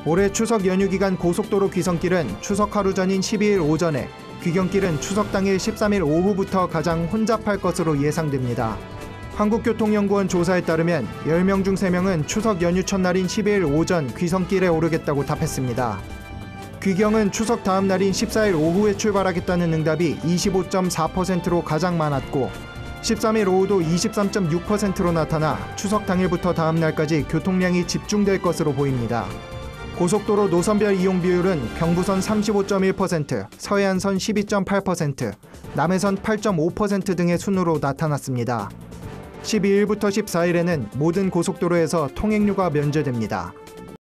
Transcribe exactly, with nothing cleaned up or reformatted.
올해 추석 연휴 기간 고속도로 귀성길은 추석 하루 전인 십이일 오전에, 귀경길은 추석 당일 십삼일 오후부터 가장 혼잡할 것으로 예상됩니다. 한국교통연구원 조사에 따르면 열 명 중 세 명은 추석 연휴 첫날인 십이일 오전 귀성길에 오르겠다고 답했습니다. 귀경은 추석 다음 날인 십사일 오후에 출발하겠다는 응답이 이십오 점 사 퍼센트로 가장 많았고, 십삼일 오후도 이십삼 점 육 퍼센트로 나타나 추석 당일부터 다음 날까지 교통량이 집중될 것으로 보입니다. 고속도로 노선별 이용 비율은 경부선 삼십오 점 일 퍼센트, 서해안선 십이 점 팔 퍼센트, 남해선 팔 점 오 퍼센트 등의 순으로 나타났습니다. 십이일부터 십사일에는 모든 고속도로에서 통행료가 면제됩니다.